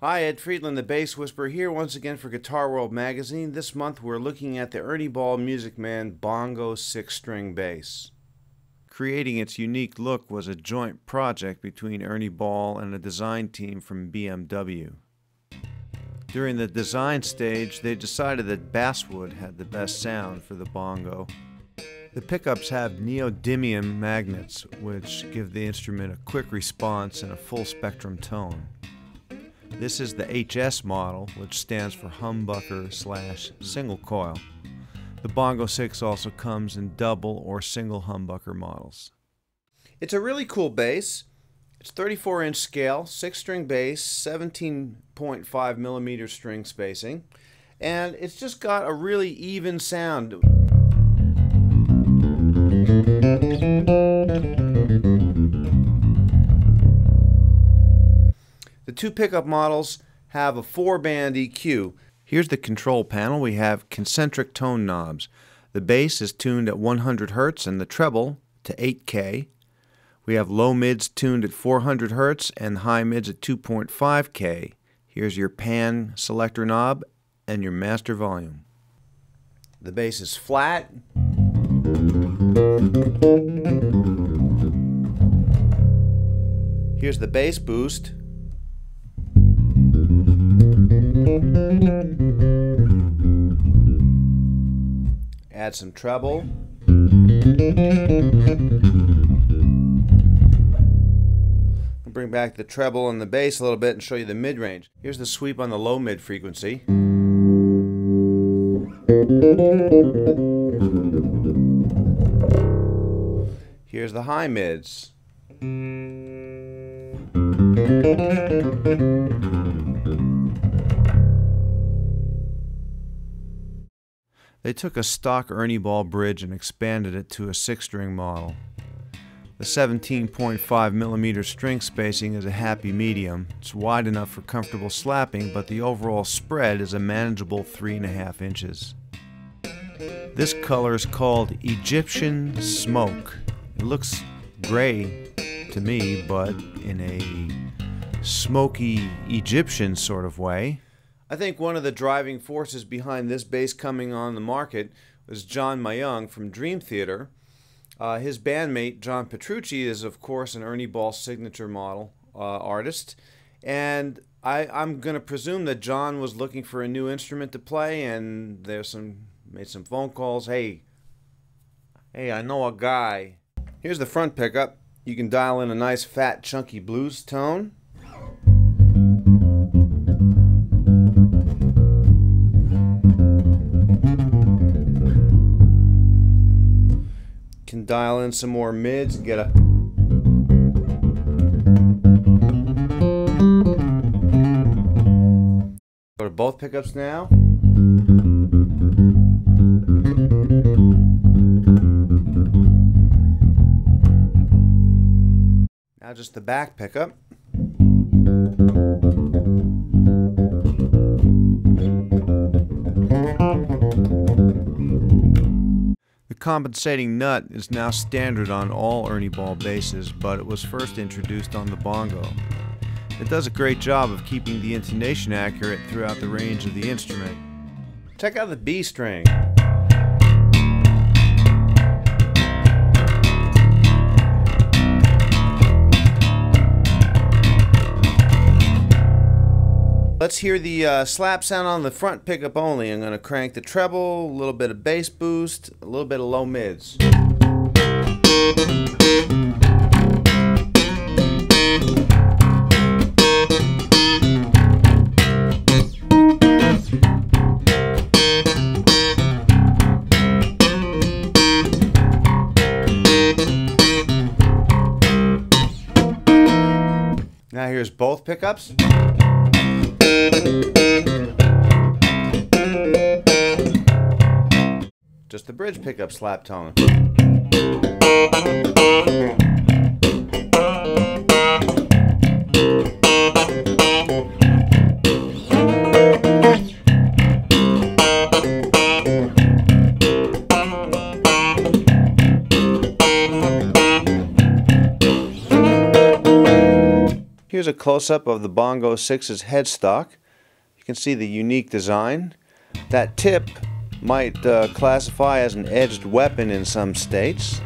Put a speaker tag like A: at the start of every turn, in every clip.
A: Hi, Ed Friedland, the Bass Whisperer here once again for Guitar World Magazine. This month we're looking at the Ernie Ball Music Man Bongo 6-string bass. Creating its unique look was a joint project between Ernie Ball and a design team from BMW. During the design stage, they decided that basswood had the best sound for the bongo. The pickups have neodymium magnets, which give the instrument a quick response and a full spectrum tone. This is the HS model, which stands for humbucker/single coil. The Bongo 6 also comes in double or single humbucker models. It's a really cool bass. It's 34-inch scale, 6-string bass, 17.5 millimeter string spacing, and it's just got a really even sound. The two pickup models have a 4-band EQ. Here's the control panel. We have concentric tone knobs. The bass is tuned at 100 Hz and the treble to 8K. We have low mids tuned at 400 Hz and high mids at 2.5K. Here's your pan selector knob and your master volume. The bass is flat. Here's the bass boost. Add some treble. I'll bring back the treble and the bass a little bit and show you the mid-range. Here's the sweep on the low-mid frequency. Here's the high mids. They took a stock Ernie Ball bridge and expanded it to a 6-string model. The 17.5 millimeter string spacing is a happy medium. It's wide enough for comfortable slapping, but the overall spread is a manageable 3.5 inches. This color is called Egyptian Smoke. It looks gray to me, but in a smoky Egyptian sort of way. I think one of the driving forces behind this bass coming on the market was John Myung from Dream Theater. His bandmate, John Petrucci, is of course an Ernie Ball signature model artist. And I'm going to presume that John was looking for a new instrument to play, and made some phone calls. Hey, I know a guy. Here's the front pickup. You can dial in a nice fat chunky blues tone. Can dial in some more mids and get a go to both pickups now. Now just the back pickup. The compensating nut is now standard on all Ernie Ball basses, but it was first introduced on the bongo. It does a great job of keeping the intonation accurate throughout the range of the instrument. Check out the B string. Let's hear the slap sound on the front pickup only. I'm going to crank the treble, a little bit of bass boost, a little bit of low mids. Now here's both pickups. Just the bridge pickup slap tone. Here's a close-up of the Bongo 6's headstock. You can see the unique design. That tip might classify as an edged weapon in some states.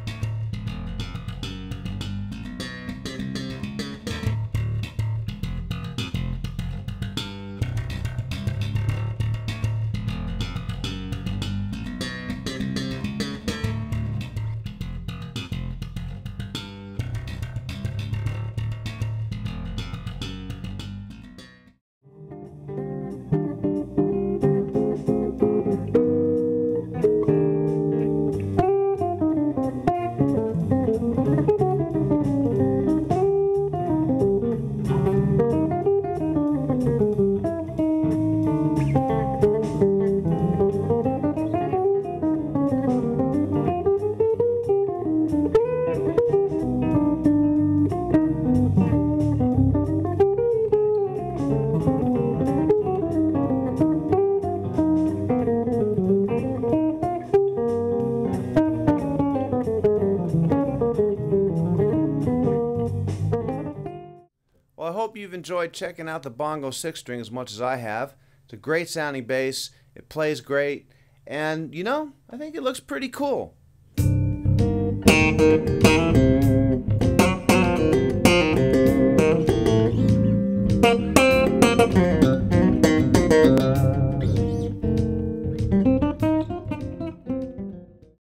A: Well, I hope you've enjoyed checking out the Bongo 6-string as much as I have. It's a great sounding bass, it plays great, and you know, I think it looks pretty cool.